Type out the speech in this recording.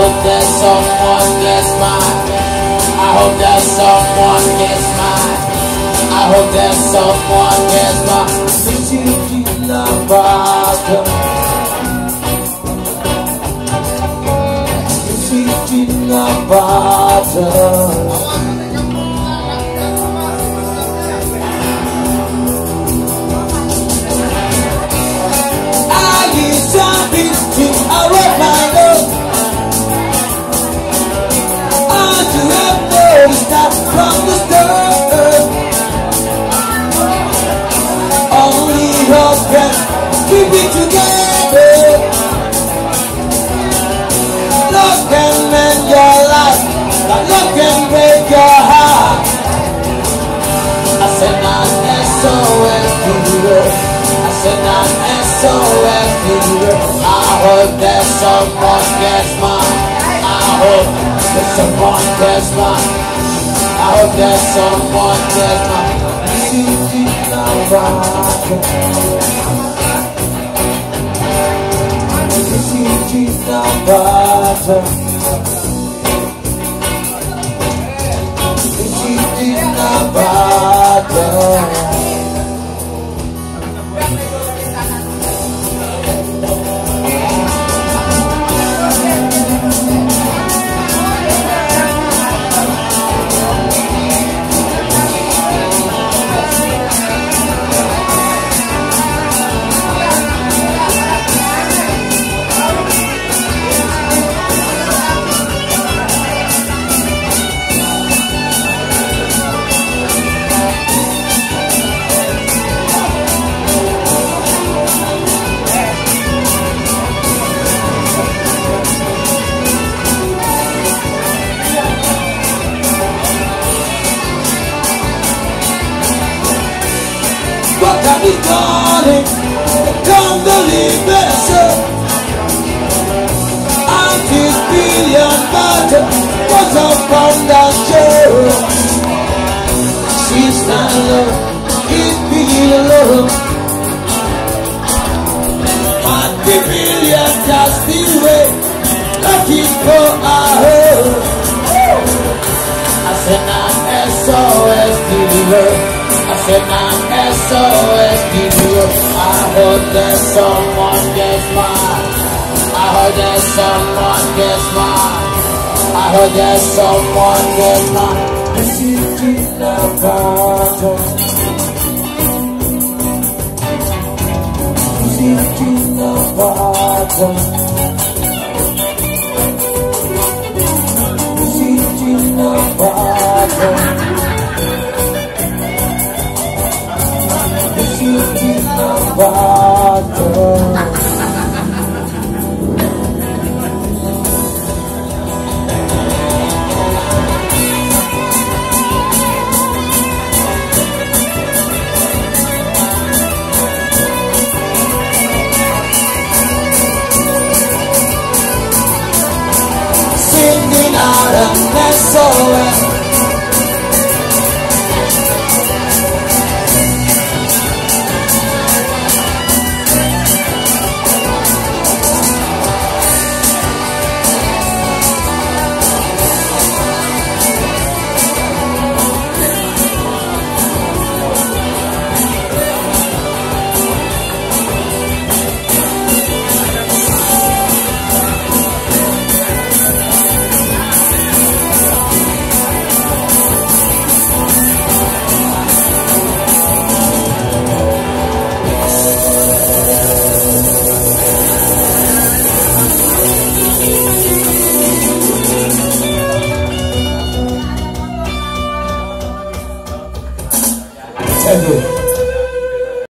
hope that someone gets mine. I hope that someone gets mine. I hope that someone gets mine. This is the Botle. This is the Botle. From the start, only love can keep it together. Love can mend your life, but love can break your heart. I said not SOS to the world. I said not SOS to the world. I hope that someone gets mine. I hope that someone gets mine. I hope that someone gets mine. This is the Botle. This is the Botle. This is the Botle. What have we done? Come believe it. And this billion Botle was upon that show. She's not alone, he's being alone. And the billion just the way, looking for a home. I said not SOS to the world. I said not SOS to the world. I hope that someone gets mine. I hope that someone gets mine. I hope that someone gets mine. This is the Botle. This is the Botle. This is the Botle. Botle. Singing out of SOS. Thank you.